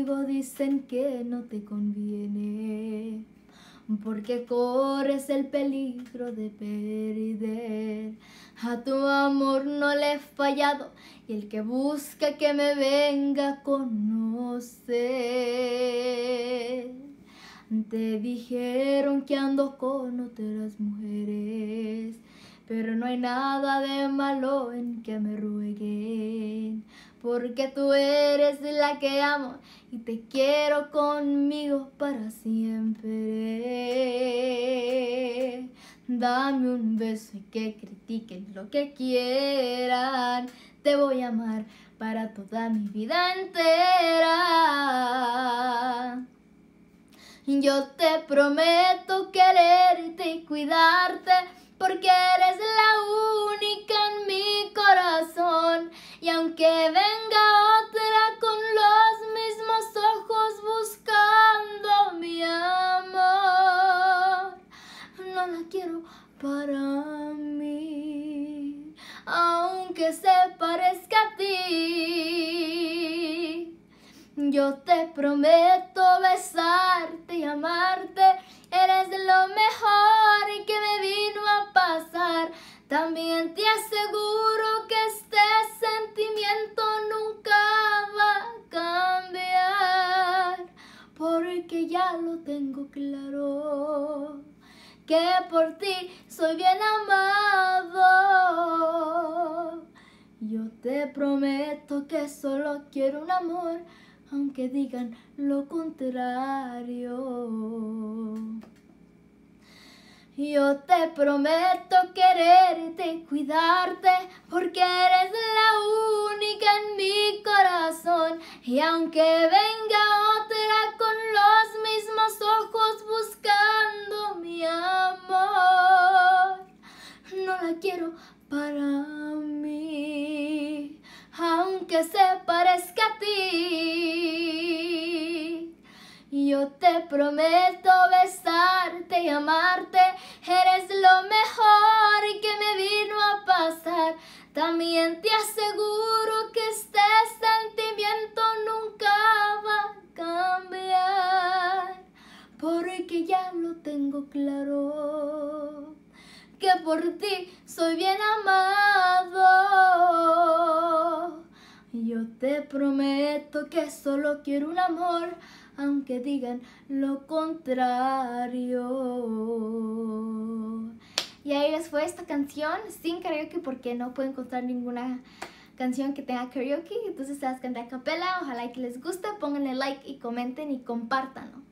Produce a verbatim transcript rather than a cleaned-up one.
conmigo dicen que no te conviene, porque corres el peligro de perder. A tu amor no le he fallado, y el que busca que me venga a conocer. Te dijeron que ando con otras mujeres, pero no hay nada de malo en que me rueguen, porque tú eres la que amo y te quiero conmigo para siempre. Dame un beso y que critiquen lo que quieran, te voy a amar para toda mi vida entera. Yo te prometo quererte y cuidarte, porque eres la única en mi corazón. Y aunque venga otra con los mismos ojos buscando mi amor, no la quiero para mí, aunque se parezca a ti. Yo te prometo besarte y amarte, eres lo mejor que me vino a pasar. También te aseguro que este sentimiento nunca va a cambiar, porque ya lo tengo claro, que por ti soy bien amado. Yo te prometo que solo quiero un amor, aunque digan lo contrario. Yo te prometo quererte y cuidarte, porque eres la única en mi corazón. Y aunque venga otra con los mismos ojos buscando mi amor, no la quiero para mí, aunque se parezca a ti. Yo te prometo besarte y amarte, eres lo mejor que me vino a pasar. También te aseguro que este sentimiento nunca va a cambiar, porque ya lo tengo claro, que por ti soy bien amado. Yo te prometo que solo quiero un amor, aunque digan lo contrario. Y ahí les fue esta canción sin karaoke, porque no puedo encontrar ninguna canción que tenga karaoke. Entonces se las canté a capela. Ojalá que les guste, pónganle like y comenten y compártanlo.